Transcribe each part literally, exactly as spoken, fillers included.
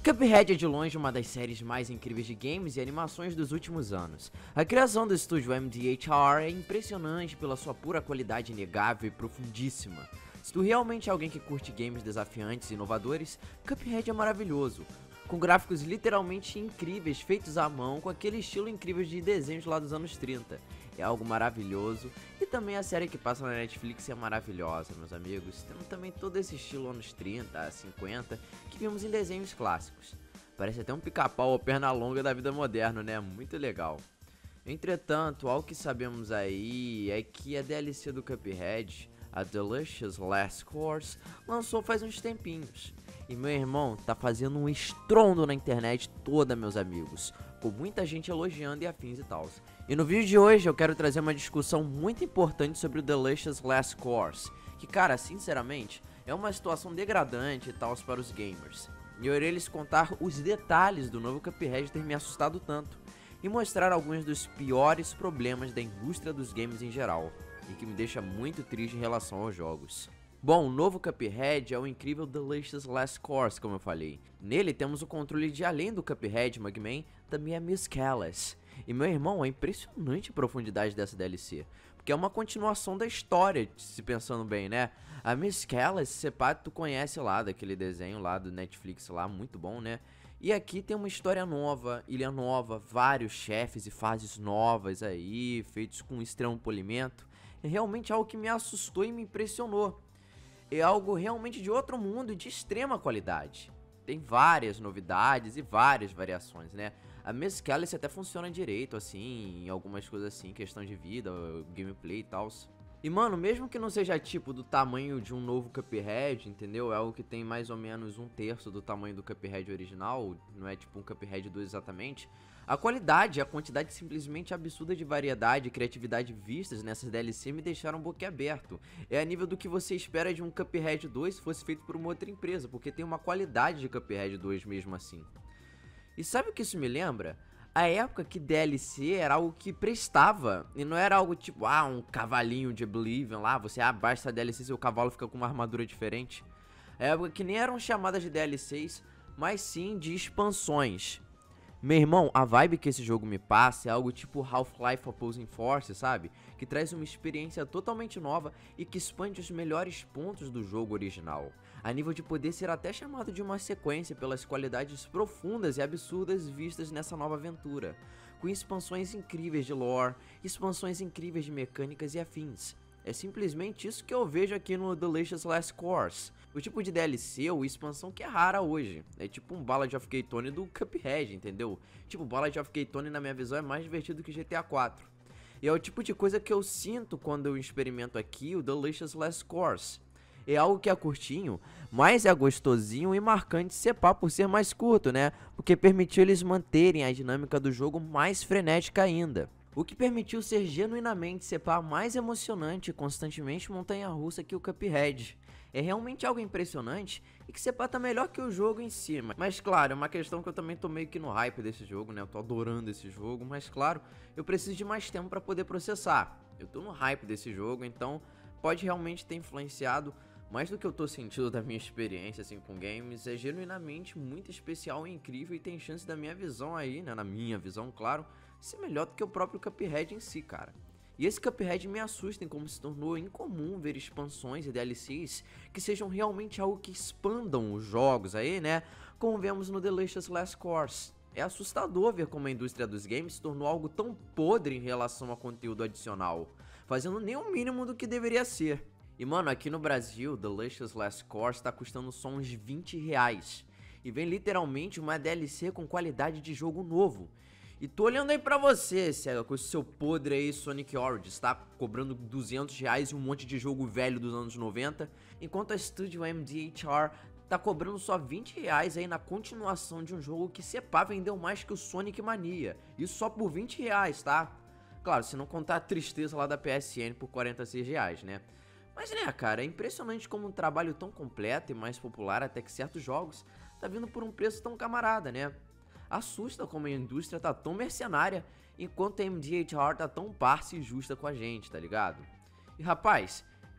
Cuphead é de longe uma das séries mais incríveis de games e animações dos últimos anos. A criação do estúdio M D H R é impressionante pela sua pura qualidade inegável e profundíssima. Se tu realmente é alguém que curte games desafiantes e inovadores, Cuphead é maravilhoso, com gráficos literalmente incríveis feitos à mão com aquele estilo incrível de desenhos lá dos anos trinta. É algo maravilhoso, e também a série que passa na Netflix é maravilhosa, meus amigos, tendo também todo esse estilo anos trinta, cinquenta, que vimos em desenhos clássicos. Parece até um pica-pau ou perna longa da vida moderna, né? Muito legal. Entretanto, ao que sabemos aí é que a D L C do Cuphead, a Delicious Last Course, lançou faz uns tempinhos. E meu irmão tá fazendo um estrondo na internet toda, meus amigos, com muita gente elogiando e afins e tal. E no vídeo de hoje eu quero trazer uma discussão muito importante sobre o Delicious Last Course, que, cara, sinceramente, é uma situação degradante e tal para os gamers. E eu irei lhes contar os detalhes do novo Cuphead ter me assustado tanto, e mostrar alguns dos piores problemas da indústria dos games em geral, e que me deixa muito triste em relação aos jogos. Bom, o novo Cuphead é o incrível Delicious Last Course, como eu falei. Nele temos o controle de, além do Cuphead Mugman, também a Miss Callis. E meu irmão, é impressionante a profundidade dessa D L C, porque é uma continuação da história, se pensando bem, né? A Miss Callis, se pá, tu conhece lá, daquele desenho lá do Netflix lá, muito bom, né? E aqui tem uma história nova, ilha nova, vários chefes e fases novas aí, feitos com extremo polimento. É realmente algo que me assustou e me impressionou. É algo realmente de outro mundo e de extrema qualidade. Tem várias novidades e várias variações, né? A Miss Callis até funciona direito, assim, em algumas coisas assim, questão de vida, gameplay e tal. E, mano, mesmo que não seja tipo do tamanho de um novo Cuphead, entendeu? É algo que tem mais ou menos um terço do tamanho do Cuphead original, não é tipo um Cuphead dois exatamente. A qualidade e a quantidade simplesmente absurda de variedade e criatividade vistas nessas D L C me deixaram boquiaberto. É a nível do que você espera de um Cuphead dois se fosse feito por uma outra empresa, porque tem uma qualidade de Cuphead dois mesmo assim. E sabe o que isso me lembra? A época que D L C era algo que prestava, e não era algo tipo, ah, um cavalinho de Oblivion lá, você abaixa essa D L C e seu cavalo fica com uma armadura diferente. A época que nem eram chamadas de D L Cs, mas sim de expansões. Meu irmão, a vibe que esse jogo me passa é algo tipo Half-Life Opposing Force, sabe? Que traz uma experiência totalmente nova e que expande os melhores pontos do jogo original, a nível de poder ser até chamado de uma sequência pelas qualidades profundas e absurdas vistas nessa nova aventura, com expansões incríveis de lore, expansões incríveis de mecânicas e afins. É simplesmente isso que eu vejo aqui no Delicious Last Course. O tipo de D L C ou expansão que é rara hoje. É tipo um Ballad of Gay Tony do Cuphead, entendeu? Tipo, Ballad of Gay Tony na minha visão é mais divertido que G T A quatro. E é o tipo de coisa que eu sinto quando eu experimento aqui o Delicious Last Course. É algo que é curtinho, mas é gostosinho e marcante se pá por ser mais curto, né? Porque permitiu eles manterem a dinâmica do jogo mais frenética ainda. O que permitiu ser genuinamente se pá mais emocionante e constantemente montanha-russa que o Cuphead. É realmente algo impressionante e que se pá tá melhor que o jogo em si. Mas claro, é uma questão que eu também tô meio que no hype desse jogo, né? Eu tô adorando esse jogo, mas claro, eu preciso de mais tempo pra poder processar. Eu tô no hype desse jogo, então pode realmente ter influenciado. Mais do que eu tô sentindo da minha experiência assim com games, é genuinamente muito especial e incrível e tem chance da minha visão aí, né, na minha visão, claro, ser melhor do que o próprio Cuphead em si, cara. E esse Cuphead me assusta em como se tornou incomum ver expansões e D L Cs que sejam realmente algo que expandam os jogos aí, né, como vemos no Delicious Last Course. É assustador ver como a indústria dos games se tornou algo tão podre em relação a conteúdo adicional, fazendo nem o mínimo do que deveria ser. E mano, aqui no Brasil, Delicious Last Course tá custando só uns vinte reais. E vem literalmente uma D L C com qualidade de jogo novo. E tô olhando aí pra você, Sega, com esse seu podre aí, Sonic Origins, tá? Cobrando duzentos reais e um monte de jogo velho dos anos noventa. Enquanto a Studio M D H R tá cobrando só vinte reais aí na continuação de um jogo que se pá vendeu mais que o Sonic Mania. Isso só por vinte reais, tá? Claro, se não contar a tristeza lá da P S N por quarenta e seis reais, né? Mas né, cara, é impressionante como um trabalho tão completo e mais popular até que certos jogos tá vindo por um preço tão camarada, né? Assusta como a indústria tá tão mercenária, enquanto a M D H R tá tão parça e justa com a gente, tá ligado? E rapaz,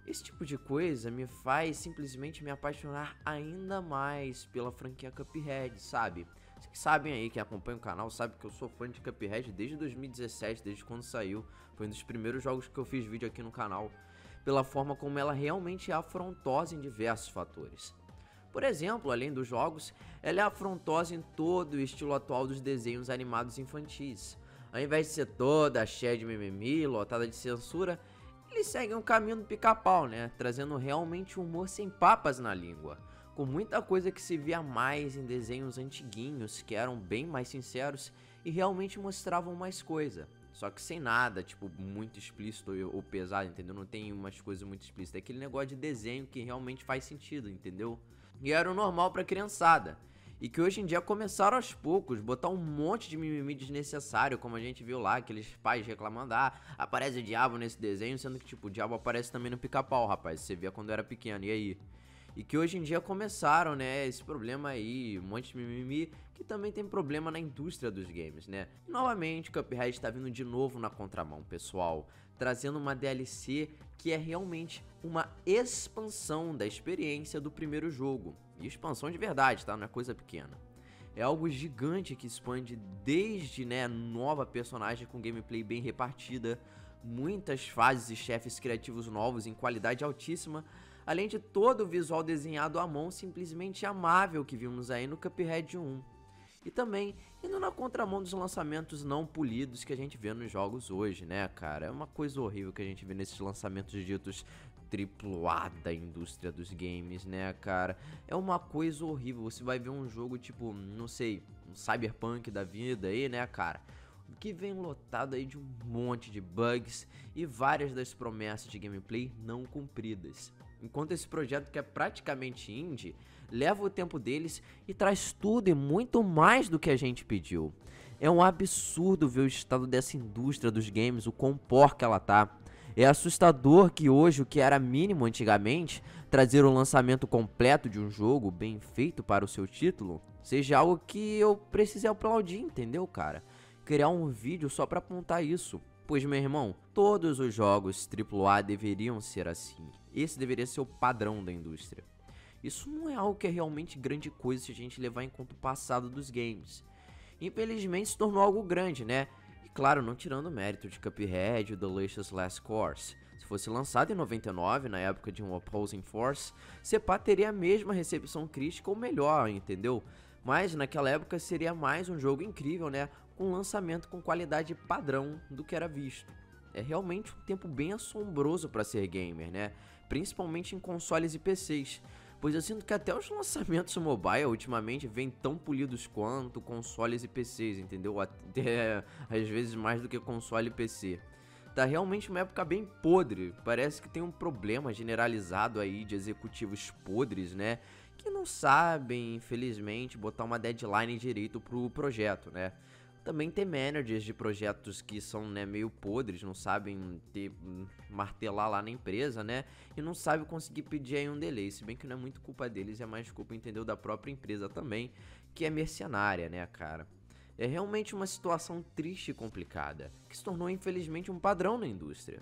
Esse tipo de coisa me faz simplesmente me apaixonar ainda mais pela franquia Cuphead, sabe? Vocês que sabem aí, quem acompanha o canal, sabe que eu sou fã de Cuphead desde dois mil e dezessete, desde quando saiu. Foi um dos primeiros jogos que eu fiz vídeo aqui no canal, pela forma como ela realmente é afrontosa em diversos fatores. Por exemplo, além dos jogos, ela é afrontosa em todo o estilo atual dos desenhos animados infantis. Ao invés de ser toda cheia de mimimi, lotada de censura, eles seguem o caminho do pica-pau, né? Trazendo realmente um humor sem papas na língua, com muita coisa que se via mais em desenhos antiguinhos, que eram bem mais sinceros e realmente mostravam mais coisa. Só que sem nada, tipo, muito explícito ou pesado, entendeu? Não tem umas coisas muito explícitas. É aquele negócio de desenho que realmente faz sentido, entendeu? E era o normal pra criançada. E que hoje em dia começaram aos poucos botar um monte de mimimi desnecessário, como a gente viu lá, aqueles pais reclamando, ah, aparece o diabo nesse desenho, sendo que, tipo, o diabo aparece também no pica-pau, rapaz, você via quando era pequeno, e aí? E que hoje em dia começaram, né, esse problema aí, um monte de mimimi, que também tem problema na indústria dos games, né? E, novamente, Cuphead está vindo de novo na contramão, pessoal, trazendo uma D L C que é realmente uma expansão da experiência do primeiro jogo. E expansão de verdade, tá? Não é coisa pequena. É algo gigante que expande desde, né, nova personagem com gameplay bem repartida, muitas fases e chefes criativos novos em qualidade altíssima, além de todo o visual desenhado à mão simplesmente amável que vimos aí no Cuphead um. E também indo na contramão dos lançamentos não polidos que a gente vê nos jogos hoje, né, cara? É uma coisa horrível que a gente vê nesses lançamentos ditos triplo A da indústria dos games, né, cara? É uma coisa horrível. Você vai ver um jogo tipo, não sei, um Cyberpunk da vida aí, né, cara? Que vem lotado aí de um monte de bugs e várias das promessas de gameplay não cumpridas. Enquanto esse projeto, que é praticamente indie, leva o tempo deles e traz tudo e muito mais do que a gente pediu. É um absurdo ver o estado dessa indústria dos games, o quão porca ela tá. É assustador que hoje, o que era mínimo antigamente, trazer o lançamento completo de um jogo bem feito para o seu título, seja algo que eu precisei aplaudir, entendeu, cara? Criar um vídeo só pra apontar isso. Pois, meu irmão, todos os jogos triplo A deveriam ser assim. Esse deveria ser o padrão da indústria. Isso não é algo que é realmente grande coisa se a gente levar em conta o passado dos games. Infelizmente se tornou algo grande, né? E claro, não tirando o mérito de Cuphead e Delicious Last Course. Se fosse lançado em noventa e nove, na época de um Opposing Force, Sepá teria a mesma recepção crítica ou melhor, entendeu? Mas naquela época seria mais um jogo incrível, né? Com lançamento com qualidade padrão do que era visto. É realmente um tempo bem assombroso para ser gamer, né? Principalmente em consoles e P Cs. Pois eu sinto que até os lançamentos mobile ultimamente vêm tão polidos quanto consoles e P Cs, entendeu? Até às vezes mais do que console e P C. Tá realmente uma época bem podre. Parece que tem um problema generalizado aí de executivos podres, né? Que não sabem, infelizmente, botar uma deadline direito pro projeto, né? Também tem managers de projetos que são, né, meio podres, não sabem ter, martelar lá na empresa, né? E não sabem conseguir pedir aí um delay, se bem que não é muito culpa deles, é mais culpa, entendeu, da própria empresa também, que é mercenária, né, cara? É realmente uma situação triste e complicada, que se tornou infelizmente um padrão na indústria.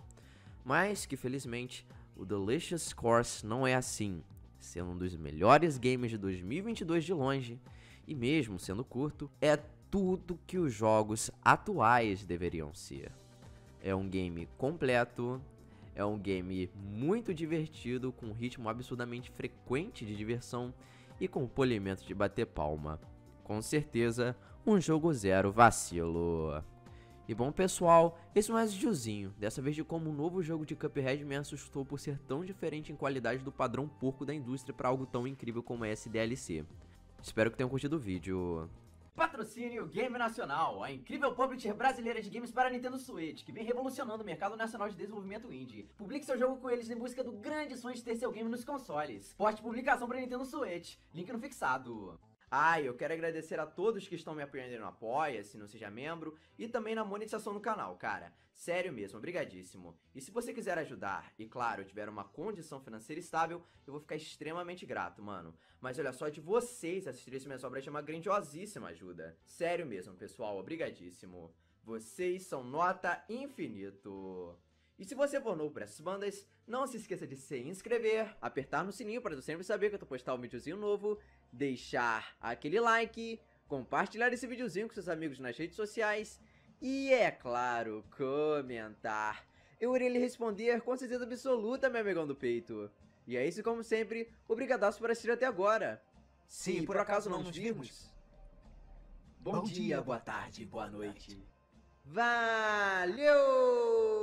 Mas que felizmente o Delicious Course não é assim, sendo um dos melhores games de dois mil e vinte e dois de longe, e mesmo sendo curto, é tudo que os jogos atuais deveriam ser. É um game completo, é um game muito divertido, com um ritmo absurdamente frequente de diversão e com polimento de bater palma. Com certeza, um jogo zero vacilo. E bom, pessoal, esse é mais um videozinho, dessa vez de como o novo jogo de Cuphead me assustou por ser tão diferente em qualidade do padrão porco da indústria para algo tão incrível como esse D L C. Espero que tenham curtido o vídeo. Patrocínio Game Nacional, a incrível publisher brasileira de games para Nintendo Switch, que vem revolucionando o mercado nacional de desenvolvimento indie. Publique seu jogo com eles em busca do grande sonho de ter seu game nos consoles. Poste publicação para Nintendo Switch, link no fixado. Ah, eu quero agradecer a todos que estão me apoiando no Apoia, se não seja membro, e também na monetização no canal, cara. Sério mesmo, obrigadíssimo. E se você quiser ajudar, e claro, tiver uma condição financeira estável, eu vou ficar extremamente grato, mano. Mas olha só, de vocês assistirem esse minhas obras é uma grandiosíssima ajuda. Sério mesmo, pessoal, obrigadíssimo. Vocês são nota infinito. E se você for novo para essas bandas, não se esqueça de se inscrever, apertar no sininho para eu sempre saber que eu tô postando um videozinho novo, deixar aquele like, compartilhar esse videozinho com seus amigos nas redes sociais e, é claro, comentar. Eu irei lhe responder com certeza absoluta, meu amigão do peito. E é isso, como sempre, obrigadaço por assistir até agora. Se por, por acaso não nos vimos, bom, bom dia, boa tarde, boa noite. Valeu!